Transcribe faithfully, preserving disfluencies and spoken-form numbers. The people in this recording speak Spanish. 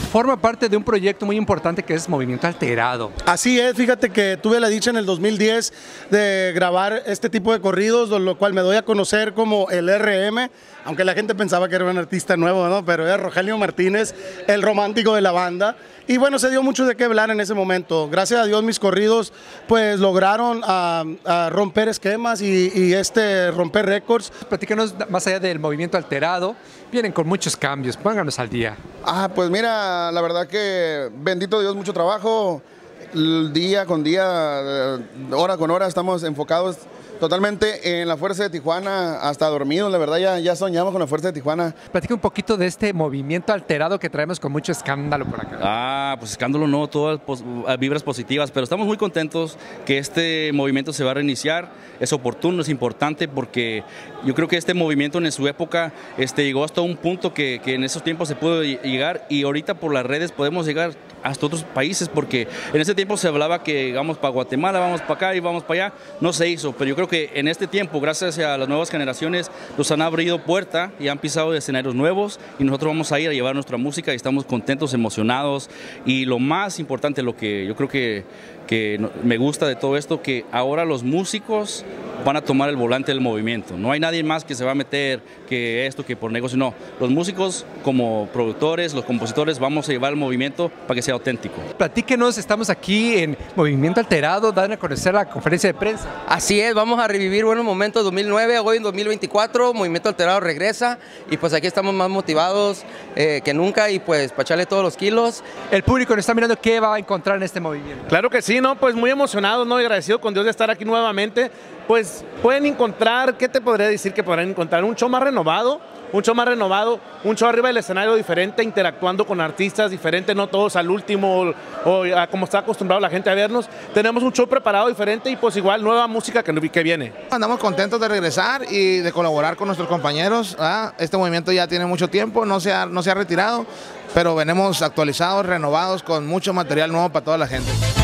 forma parte de un proyecto muy importante que es Movimiento Alterado. Así es, fíjate que tuve la dicha en el dos mil diez de grabar este tipo de corridos, lo cual me doy a conocer como el R M, aunque la gente pensaba que era un artista nuevo, ¿no? Pero era Rogelio Martínez, el romántico de la banda. Y bueno, se dio mucho de qué hablar en ese momento. Gracias a Dios mis corridos pues lograron a, a romper esquemas y, y este romper récords. Platícanos más allá del Movimiento Alterado, vienen con muchos cambios, pónganos al día. Ah, pues mira, la verdad que bendito Dios, mucho trabajo, día con día, hora con hora estamos enfocados totalmente en la Fuerza de Tijuana, hasta dormidos, la verdad ya, ya soñamos con la Fuerza de Tijuana. Platica un poquito de este Movimiento Alterado que traemos con mucho escándalo por acá. Ah, pues escándalo no, todas pos vibras positivas, pero estamos muy contentos que este movimiento se va a reiniciar, es oportuno, es importante porque yo creo que este movimiento en su época este, llegó hasta un punto que, que en esos tiempos se pudo llegar y ahorita por las redes podemos llegar hasta otros países porque en ese tiempo se hablaba que vamos para Guatemala, vamos para acá y vamos para allá, no se hizo, pero yo creo que en este tiempo, gracias a las nuevas generaciones, nos han abrido puerta y han pisado escenarios nuevos y nosotros vamos a ir a llevar nuestra música y estamos contentos, emocionados y lo más importante, lo que yo creo que, que me gusta de todo esto, que ahora los músicos van a tomar el volante del movimiento, no hay nadie más que se va a meter que esto, que por negocio, no, los músicos como productores, los compositores vamos a llevar el movimiento para que sea auténtico. Platíquenos, estamos aquí en Movimiento Alterado, dan a conocer la conferencia de prensa. Así es, vamos a revivir buenos momentos dos mil nueve, hoy en dos mil veinticuatro, Movimiento Alterado regresa y pues aquí estamos más motivados eh, que nunca y pues para echarle todos los kilos. El público nos está mirando, ¿qué va a encontrar en este movimiento? Claro que sí, ¿no? Pues muy emocionado, ¿no? Y agradecido con Dios de estar aquí nuevamente. Pues pueden encontrar, ¿qué te podría decir que podrán encontrar? Un show más renovado, un show más renovado, un show arriba del escenario diferente, interactuando con artistas diferentes, no todos al último o a como está acostumbrado la gente a vernos. Tenemos un show preparado diferente y pues igual nueva música que, que viene. Andamos contentos de regresar y de colaborar con nuestros compañeros. ¿Ah? Este movimiento ya tiene mucho tiempo, no se ha, no se ha retirado, pero venimos actualizados, renovados, con mucho material nuevo para toda la gente.